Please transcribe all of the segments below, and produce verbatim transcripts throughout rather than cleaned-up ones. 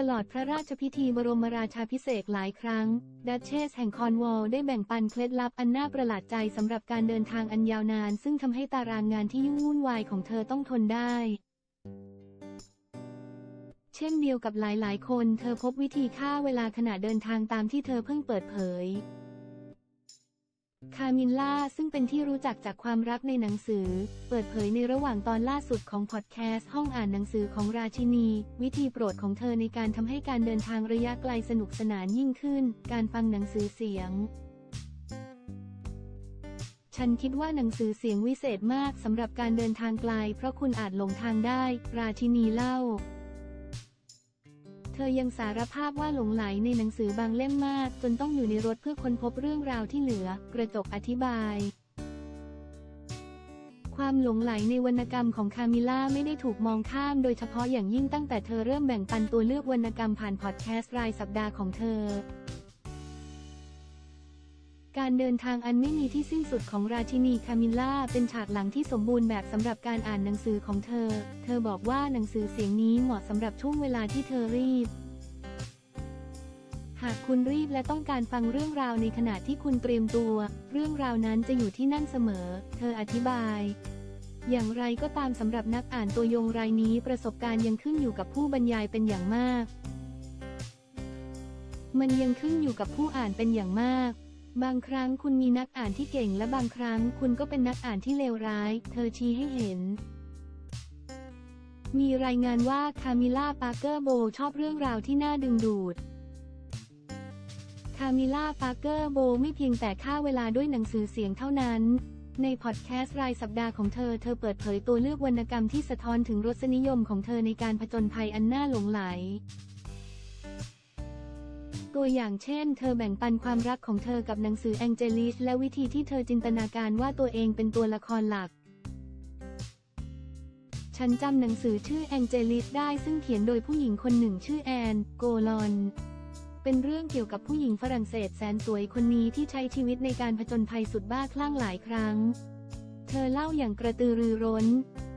ลอดพระราชพิธีบรมราชาภิเษกหลายครั้งดัชเชสแห่งคอร์นวอลล์ได้แบ่งปันเคล็ดลับอันน่าประหลาดใจสำหรับการเดินทางอันยาวนานซึ่งทำให้ตารางงานที่ยุ่งวุ่นวายของเธอต้องทนได้เช่นเดียวกับหลายๆคนเธอพบวิธีฆ่าเวลาขณะเดินทางตามที่เธอเพิ่งเปิดเผยคามิลล่าซึ่งเป็นที่รู้จักจากความรักในหนังสือเปิดเผยในระหว่างตอนล่าสุดของพอดแคสต์ห้องอ่านหนังสือของราชินีวิธีโปรดของเธอในการทำให้การเดินทางระยะไกลสนุกสนานยิ่งขึ้นการฟังหนังสือเสียงฉันคิดว่าหนังสือเสียงวิเศษมากสำหรับการเดินทางไกลเพราะคุณอาจหลงทางได้ราชินีเล่าเธอยังสารภาพว่าหลงไหลในหนังสือบางเล่มมากจนต้องอยู่ในรถเพื่อค้นพบเรื่องราวที่เหลือกระจกอธิบายความหลงไหลในวรรณกรรมของคามิล่าไม่ได้ถูกมองข้ามโดยเฉพาะอย่างยิ่งตั้งแต่เธอเริ่มแบ่งปันตัวเลือกวรรณกรรมผ่านพอดแคสต์รายสัปดาห์ของเธอการเดินทางอันไม่มีที่สิ้นสุดของราชินีคามิล่าเป็นฉากหลังที่สมบูรณ์แบบสำหรับการอ่านหนังสือของเธอเธอบอกว่าหนังสือเสียงนี้เหมาะสำหรับช่วงเวลาที่เธอรีบหากคุณรีบและต้องการฟังเรื่องราวในขณะที่คุณเตรียมตัวเรื่องราวนั้นจะอยู่ที่นั่นเสมอเธออธิบายอย่างไรก็ตามสำหรับนักอ่านตัวยงรายนี้ประสบการณ์ยังขึ้นอยู่กับผู้บรรยายเป็นอย่างมากมันยังขึ้นอยู่กับผู้อ่านเป็นอย่างมากบางครั้งคุณมีนักอ่านที่เก่งและบางครั้งคุณก็เป็นนักอ่านที่เลวร้ายเธอชี้ให้เห็นมีรายงานว่าคามิล่า ปาร์เกอร์ โบว์ชอบเรื่องราวที่น่าดึงดูดคามิล่า ปาร์เกอร์ โบว์ไม่เพียงแต่ฆ่าเวลาด้วยหนังสือเสียงเท่านั้นในพอดแคสต์รายสัปดาห์ของเธอเธอเปิดเผยตัวเลือกวรรณกรรมที่สะท้อนถึงรสนิยมของเธอในการผจญภัยอันน่าหลงไหลตัวอย่างเช่นเธอแบ่งปันความรักของเธอกับหนังสือแองเจลิสและวิธีที่เธอจินตนาการว่าตัวเองเป็นตัวละครหลักฉันจำหนังสือชื่อแองเจลิสได้ซึ่งเขียนโดยผู้หญิงคนหนึ่งชื่อแอนโกลอนเป็นเรื่องเกี่ยวกับผู้หญิงฝรั่งเศสแสนสวยคนนี้ที่ใช้ชีวิตในการผจญภัยสุดบ้าคลั่งหลายครั้งเธอเล่าอย่างกระตือรือร้น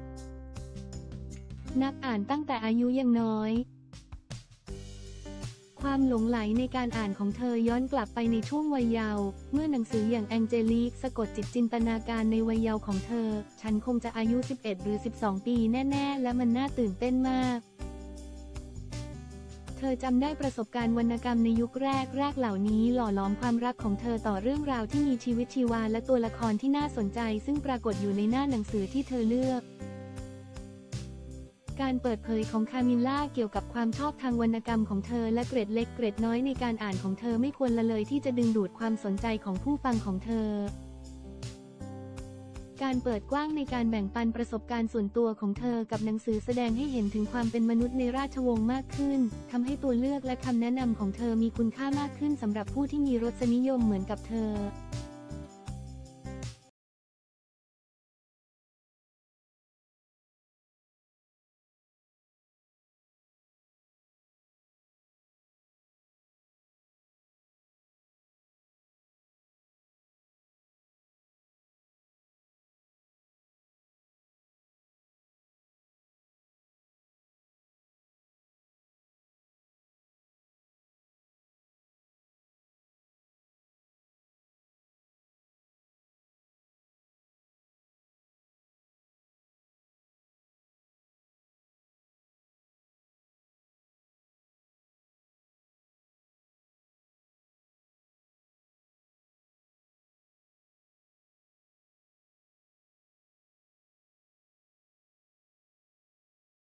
นักอ่านตั้งแต่อายุยังน้อยความหลงไหลในการอ่านของเธอย้อนกลับไปในช่วงวัยเยาว์เมื่อหนังสืออย่างแองเจลิกสะกดจิตจินตนาการในวัยเยาว์ของเธอฉันคงจะอายุสิบเอ็ดหรือสิบสองปีแน่ๆและมันน่าตื่นเต้นมากเธอจำได้ประสบการณ์วรรณกรรมในยุคแรกแรกเหล่านี้หล่อหลอมความรักของเธอต่อเรื่องราวที่มีชีวิตชีวาและตัวละครที่น่าสนใจซึ่งปรากฏอยู่ในหน้าหนังสือที่เธอเลือกการเปิดเผยของคามิลล่าเกี่ยวกับความชอบทางวรรณกรรมของเธอและเกร็ดเล็กเกร็ดน้อยในการอ่านของเธอไม่ควรละเลยที่จะดึงดูดความสนใจของผู้ฟังของเธอการเปิดกว้างในการแบ่งปันประสบการณ์ส่วนตัวของเธอกับหนังสือแสดงให้เห็นถึงความเป็นมนุษย์ในราชวงศ์มากขึ้นทำให้ตัวเลือกและคำแนะนำของเธอมีคุณค่ามากขึ้นสำหรับผู้ที่มีรสนิยมเหมือนกับเธอ